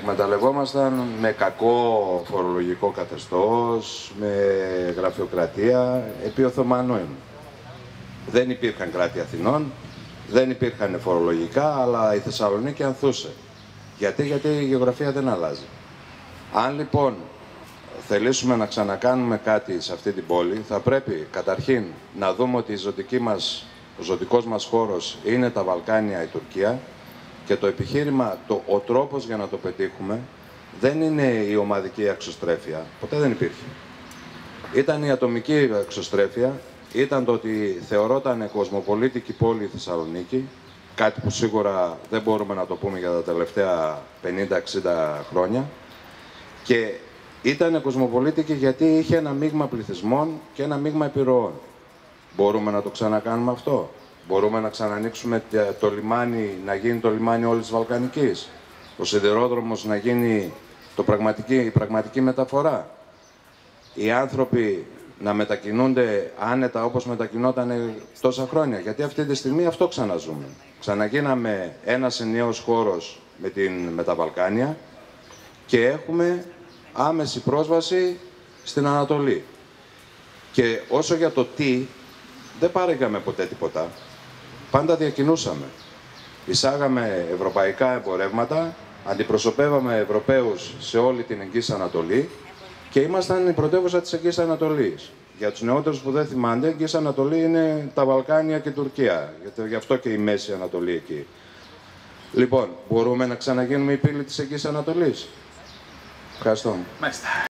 εκμεταλλευόμασταν με κακό φορολογικό καθεστώς, με γραφειοκρατία, επί Οθωμανών. Δεν υπήρχαν κράτη Αθηνών, δεν υπήρχαν φορολογικά, αλλά η Θεσσαλονίκη ανθούσε. Γιατί η γεωγραφία δεν αλλάζει. Αν λοιπόν θελήσουμε να ξανακάνουμε κάτι σε αυτή την πόλη, θα πρέπει καταρχήν να δούμε ότι ο ζωτικός μας χώρος είναι τα Βαλκάνια, η Τουρκία, και το επιχείρημα, ο τρόπος για να το πετύχουμε δεν είναι η ομαδική αξιοστρέφεια. Ποτέ δεν υπήρχε. Ήταν η ατομική αξιοστρέφεια, ήταν το ότι θεωρόταν κοσμοπολίτικη πόλη η Θεσσαλονίκη, κάτι που σίγουρα δεν μπορούμε να το πούμε για τα τελευταία 50-60 χρόνια, και ήταν κοσμοπολίτικη γιατί είχε ένα μείγμα πληθυσμών και ένα μείγμα επιρροών. Μπορούμε να το ξανακάνουμε αυτό? Μπορούμε να ξανανοίξουμε το λιμάνι, να γίνει το λιμάνι όλης της Βαλκανικής? Ο σιδηρόδρομος να γίνει η πραγματική μεταφορά? Οι άνθρωποι να μετακινούνται άνετα όπως μετακινόταν τόσα χρόνια? Γιατί αυτή τη στιγμή αυτό ξαναζούμε. Ξαναγίναμε ένας ενιαίος χώρος με τα Βαλκάνια και έχουμε άμεση πρόσβαση στην Ανατολή. Και όσο για το τι, δεν παρήγαμε ποτέ τίποτα. Πάντα διακινούσαμε. Εισάγαμε ευρωπαϊκά εμπορεύματα, αντιπροσωπεύαμε Ευρωπαίους σε όλη την Εγγύης Ανατολή και ήμασταν η πρωτεύουσα της Εγγύης Ανατολής. Για τους νεότερους που δεν θυμάνται, η Εγγύης Ανατολή είναι τα Βαλκάνια και η Τουρκία. Γι' αυτό και η Μέση Ανατολή εκεί. Λοιπόν, μπορούμε να ξαναγίνουμε η πύλη της Εγγύης Ανατολής? Ευχαριστώ. Μάλιστα.